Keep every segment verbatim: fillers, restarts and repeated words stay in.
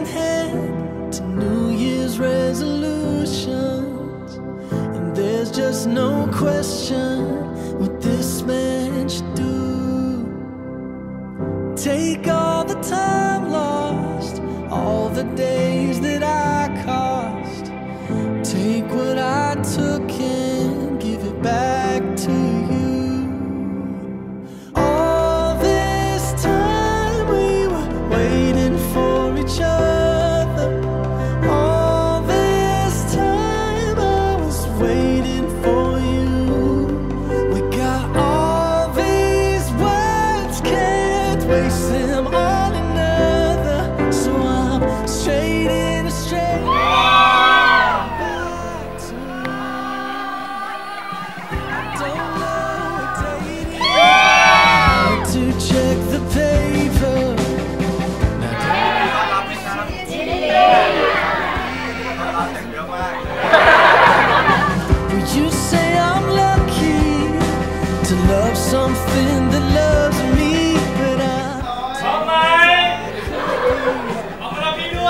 hand in hand to New Year's resolutions, and there's just no question what this man should do. Take all the time lost, all the days that I cost, take what I took and give it back to you. All this time we were waiting for each other. All this time I was waiting for you. We got all these words, can't waste them on another. So I'm straight in a straight back to you. I don't know what day it is. I had to check the paper. Will you say I'm lucky to love something that loves me, but I พร้อมไหมออกมาพี่ด้วย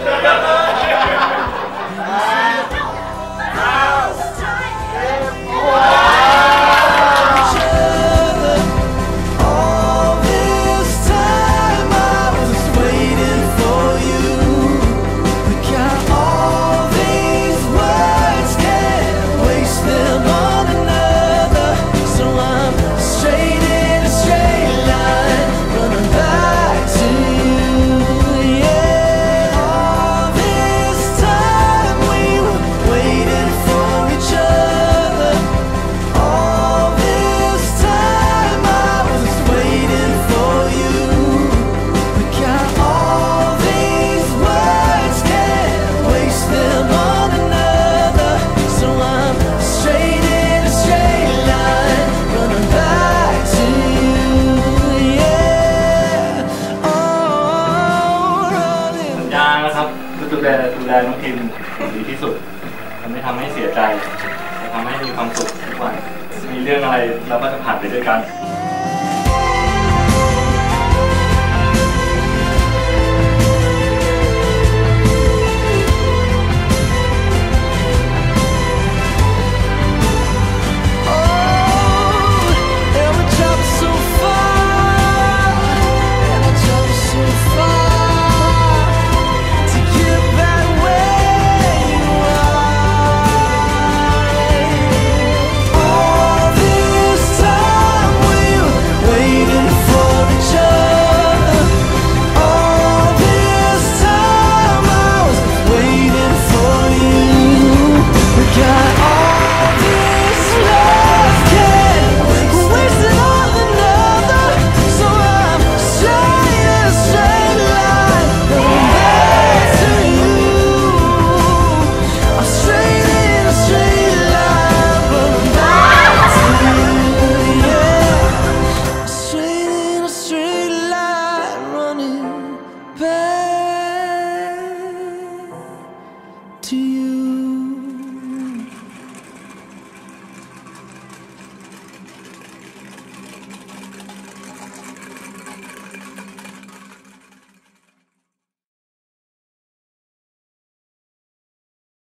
all this time I was waiting for you. We got all these words, can't waste them on another. So I'm straight in a straight line, running back to you. Yeah, all this time we were waiting for each other. All this time I was waiting for you. We got all these words, can't waste them on another. So I'm straight in a straight line, running back to you. Yeah, oh, running. สัญญานะครับจะดูแลดูแลน้องพิมดีที่สุดจะไม่ทำให้เสียใจจะทำให้มีความสุขทุกวันมีเรื่องอะไรเราก็จะผ่านไปด้วยกัน